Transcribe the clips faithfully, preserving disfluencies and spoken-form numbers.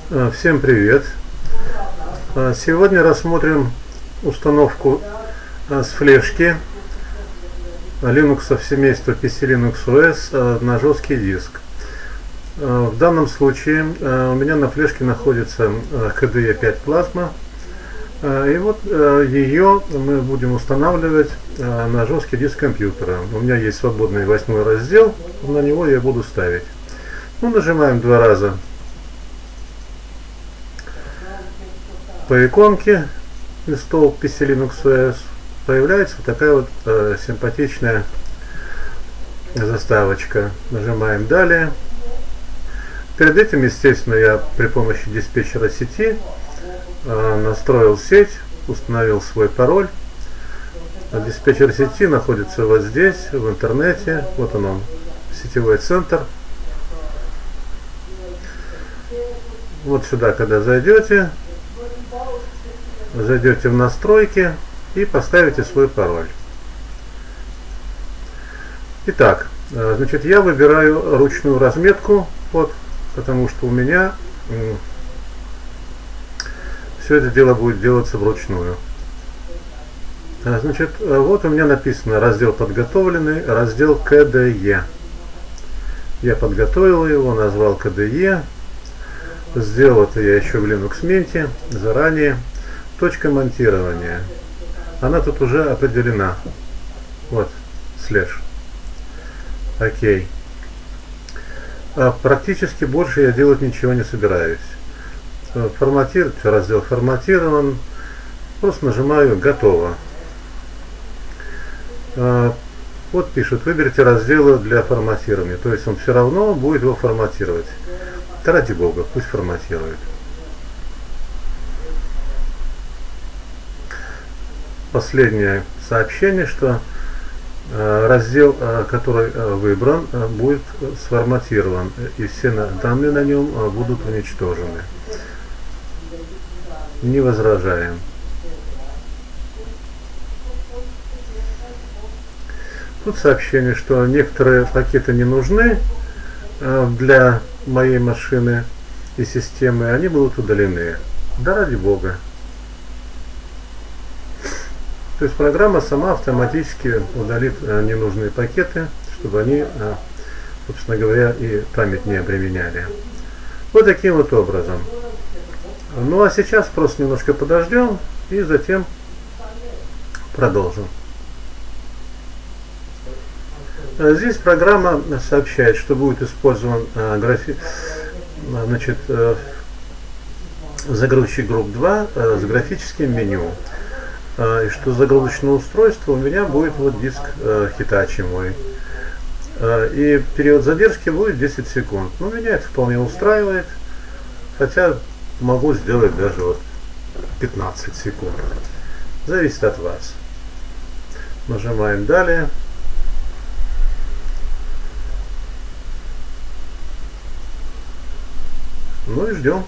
А, Всем привет! А, Сегодня рассмотрим установку а, с флешки Linux семейства пи си Linux о эс а, на жесткий диск. А, В данном случае а, у меня на флешке находится а, ка дэ е пять Plasma. А, И вот а, ее мы будем устанавливать а, на жесткий диск компьютера. У меня есть свободный восьмой раздел, на него я буду ставить. Ну, нажимаем два раза по иконке Install пи си Linux о эс, появляется вот такая вот э, симпатичная заставочка. Нажимаем далее. Перед этим, естественно, я при помощи диспетчера сети э, настроил сеть, установил свой пароль. А диспетчер сети находится вот здесь, в интернете. Вот он, он сетевой центр. Вот сюда, когда зайдете, зайдете в настройки и поставите свой пароль. Итак, значит, я выбираю ручную разметку, вот, потому что у меня все это дело будет делаться вручную. Значит, вот у меня написано раздел подготовленный, раздел ка дэ е. Я подготовил его, назвал ка дэ е. Сделал это я еще в Linux Mint заранее. Точка монтирования. Она тут уже определена. Вот, слэш. Окей. А практически больше я делать ничего не собираюсь. Форматировать, раздел форматирован. Просто нажимаю готово. А, вот пишут, выберите разделы для форматирования. То есть он все равно будет его форматировать. Да ради бога, пусть форматирует. Последнее сообщение, что э, раздел, э, который э, выбран, э, будет сформатирован, и все на, данные на нем э, будут уничтожены. Не возражаем. Тут сообщение, что некоторые пакеты не нужны э, для моей машины и системы, они будут удалены. Да ради бога. То есть программа сама автоматически удалит э, ненужные пакеты, чтобы они, э, собственно говоря, и память не обременяли. Вот таким вот образом. Ну а сейчас просто немножко подождем и затем продолжим. Здесь программа сообщает, что будет использован э, графи... значит, э, загрузчик групп два э, с графическим меню. И что загрузочное устройство у меня будет вот диск э, Hitachi мой. Э, и период задержки будет десять секунд. Но меня это вполне устраивает. Хотя могу сделать даже вот пятнадцать секунд. Зависит от вас. Нажимаем далее. Ну и ждем.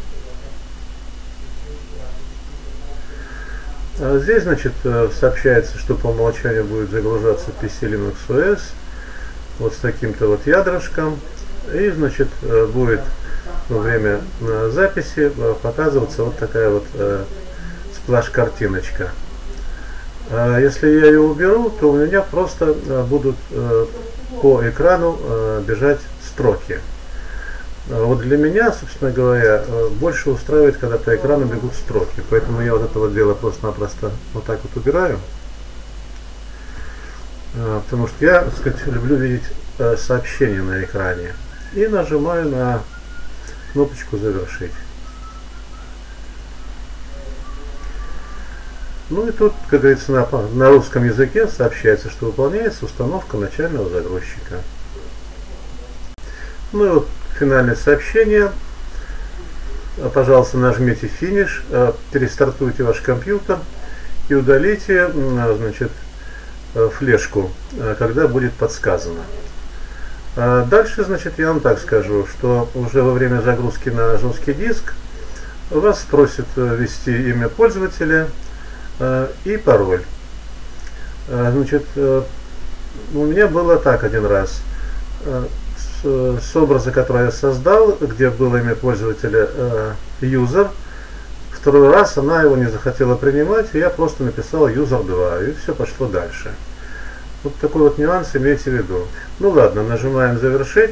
Здесь, значит, сообщается, что по умолчанию будет загружаться пи си Linux о эс вот с таким-то вот ядрышком, и, значит, будет во время записи показываться вот такая вот сплаш-картиночка. Если я ее уберу, то у меня просто будут по экрану бежать строки. Вот для меня, собственно говоря, больше устраивает, когда по экрану бегут строки. Поэтому я вот это вот дело просто-напросто вот так вот убираю. Потому что я, так сказать, люблю видеть сообщения на экране. И нажимаю на кнопочку «Завершить». Ну и тут, как говорится, на, на русском языке сообщается, что выполняется установка начального загрузчика. Ну и вот финальное сообщение. Пожалуйста, нажмите финиш, перестартуйте ваш компьютер и удалите, значит, флешку, когда будет подсказано. Дальше, значит, я вам так скажу, что уже во время загрузки на жесткий диск вас просят ввести имя пользователя и пароль. Значит, у меня было так один раз. с, с образа, который я создал, где было имя пользователя э, user. Второй раз она его не захотела принимать, и я просто написал юзер два, и все пошло дальше. Вот такой вот нюанс имейте в виду. Ну ладно, нажимаем завершить.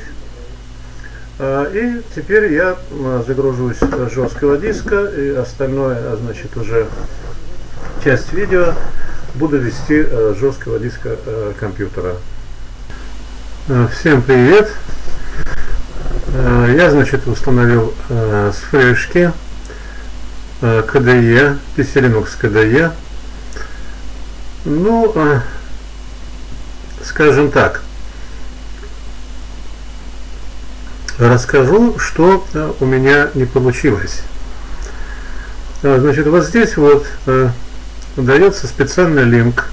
И теперь я загружусь с жесткого диска, и остальное, значит, уже часть видео буду вести с жесткого диска компьютера. Всем привет! Я, значит, установил с флешки ка дэ е, пи си Linux ка дэ е. Ну, скажем так, расскажу, что у меня не получилось. Значит, вот здесь вот дается специальный линк,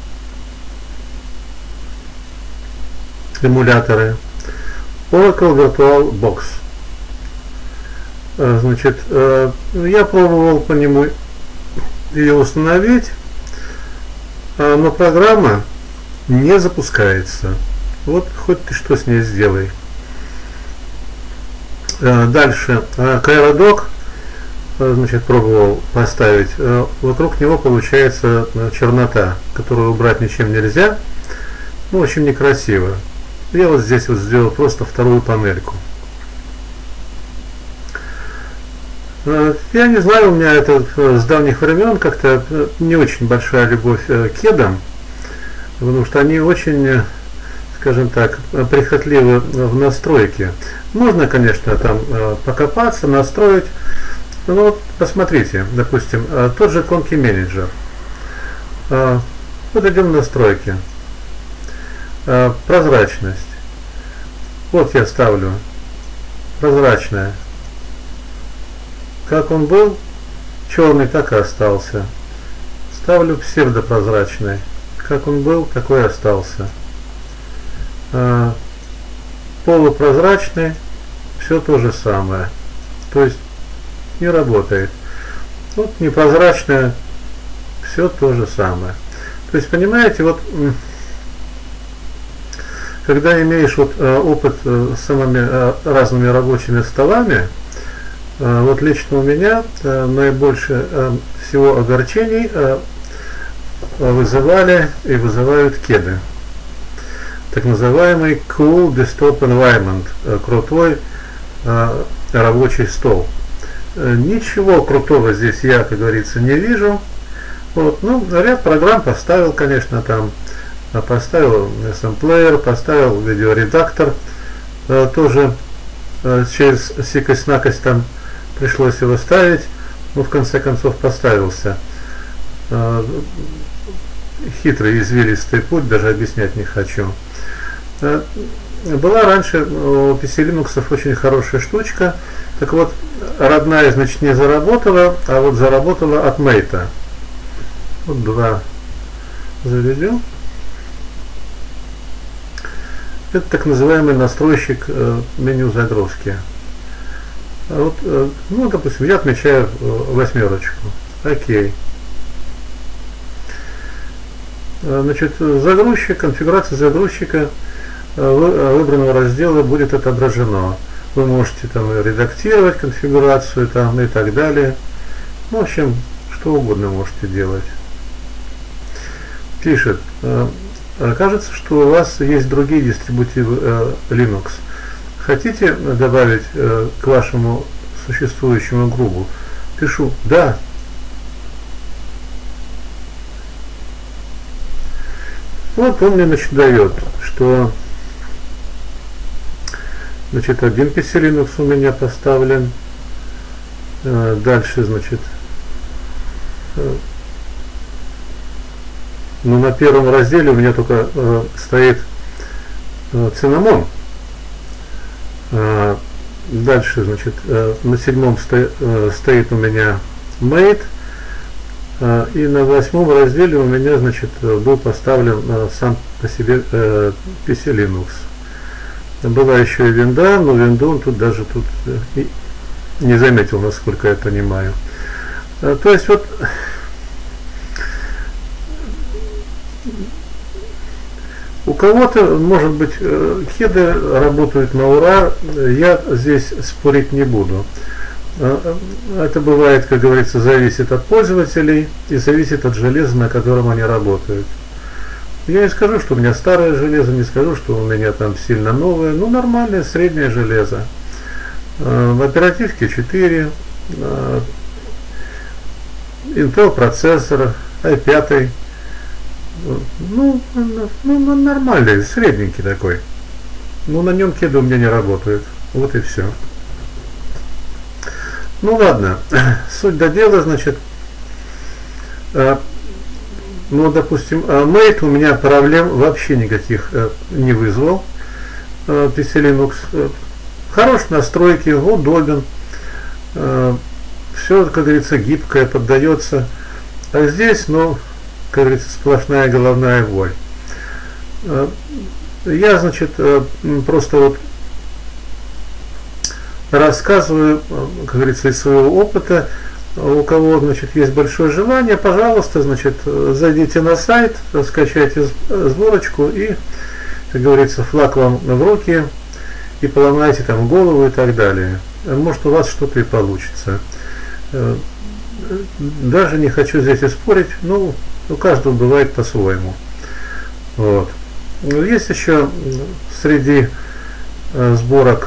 эмуляторы Oracle VirtualBox. Значит, я пробовал по нему ее установить, но программа не запускается. Вот хоть ты что с ней сделай. Дальше Кайродок, значит, пробовал поставить. Вокруг него получается чернота, которую убрать ничем нельзя. Ну, очень некрасиво. Я вот здесь вот сделал просто вторую панельку. Я не знаю, у меня это с давних времен как-то не очень большая любовь к кедам, потому что они очень, скажем так, прихотливы в настройке. Можно, конечно, там покопаться, настроить. Но вот посмотрите, допустим, тот же Conky Manager. Вот идем в настройки. Прозрачность. Вот я ставлю прозрачная. Как он был, черный, так и остался. Ставлю псевдопрозрачный. Как он был, такой и остался. Полупрозрачный, все то же самое. То есть не работает. Вот непрозрачное, все то же самое. То есть, понимаете, вот когда имеешь вот опыт с самыми разными рабочими столами, вот лично у меня наибольше всего огорчений вызывали и вызывают кеды. Так называемый Cool Desktop Environment, крутой рабочий стол. Ничего крутого здесь я, как говорится, не вижу. Вот, ну, ряд программ поставил, конечно, там поставил эс эм-плеер, поставил видеоредактор, тоже через сикость-накость там пришлось его ставить, но в конце концов поставился. Хитрый, извилистый путь, даже объяснять не хочу. Была раньше у пи си Linux очень хорошая штучка. Так вот, родная, значит, не заработала, а вот заработала от Mate. Вот два заведем. Это так называемый настройщик меню загрузки. Вот, ну, допустим, я отмечаю восьмерочку. Окей. Значит, загрузчик, конфигурация загрузчика выбранного раздела будет отображено. Вы можете там редактировать конфигурацию там и так далее. Ну, в общем, что угодно можете делать. Пишет: кажется, что у вас есть другие дистрибутивы Linux. Хотите добавить к вашему существующему группу? Пишу: да. Вот он мне, значит, дает, что, значит, один пи си Linux у меня поставлен. Дальше, значит, ну, на первом разделе у меня только э, стоит э, Cinnamon. Э, дальше, значит, э, на седьмом сто, э, стоит у меня Mate. Э, и на восьмом разделе у меня, значит, был поставлен э, сам по себе э, пи си Linux. Была еще и винда, но винду он тут даже тут э, не заметил, насколько я понимаю. Э, то есть вот у У кого-то, может быть, кеды работают на ура, я здесь спорить не буду. Это бывает, как говорится, зависит от пользователей и зависит от железа, на котором они работают. Я не скажу, что у меня старое железо, не скажу, что у меня там сильно новое, ну нормальное среднее железо. В оперативке четыре, Intel процессор, ай пять, ну, ну нормальный, средненький такой. Но на нем кеды у меня не работают. Вот и все. Ну ладно, суть до дела, значит, э, ну, допустим, Mate у меня проблем вообще никаких э, не вызвал. э, пи си Linux. Э, хорош настройки, удобен. Э, все, как говорится, гибкое, поддается. А здесь, ну, как говорится, сплошная головная боль. Э, я, значит, э, просто вот рассказываю, как говорится, из своего опыта. У кого, значит, есть большое желание, пожалуйста, значит, зайдите на сайт, скачайте сборочку и, как говорится, флаг вам в руки и поломайте там голову и так далее. Может, у вас что-то и получится. Даже не хочу здесь и спорить, ну, у каждого бывает по-своему. Вот. Есть еще среди сборок,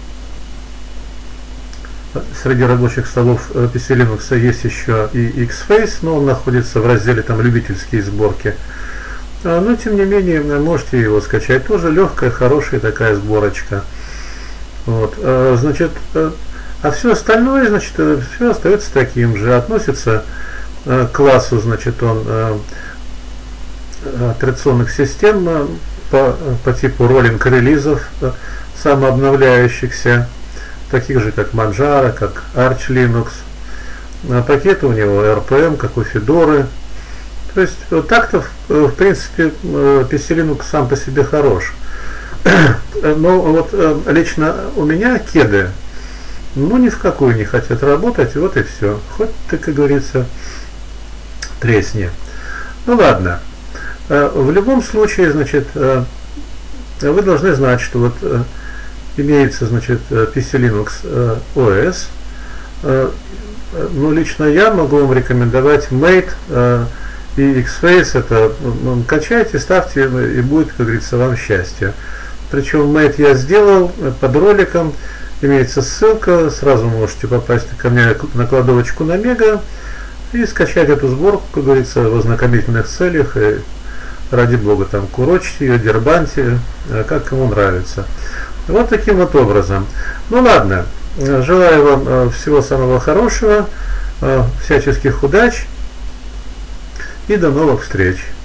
среди рабочих столов пи си Linux есть еще и X-Face, но он находится в разделе там любительские сборки. Но тем не менее можете его скачать. Тоже легкая, хорошая такая сборочка. Вот. Значит, а все остальное, значит, все остается таким же. Относится к классу, значит, он операционных систем по, по типу роллинг релизов, самообновляющихся, таких же, как Manjaro, как Arch Linux. Пакеты у него эр пи эм, как у Fedora. То есть, вот так-то, в принципе, пи си Linux сам по себе хорош. Но вот лично у меня кеды, ну, ни в какую не хотят работать, вот и все. Хоть ты, как говорится, тресни. Ну, ладно. В любом случае, значит, вы должны знать, что вот имеется, значит, пи си Linux о эс. Ну, лично я могу вам рекомендовать Mate и X-Face. Это ну, качайте, ставьте, и будет, как говорится, вам счастье. Причем Mate я сделал под роликом. Имеется ссылка, сразу можете попасть ко мне на кладовочку на Мега и скачать эту сборку, как говорится, в ознакомительных целях. И ради бога, там, курочьте ее, дербаньте, как кому нравится. Вот таким вот образом. Ну ладно, желаю вам всего самого хорошего, всяческих удач и до новых встреч.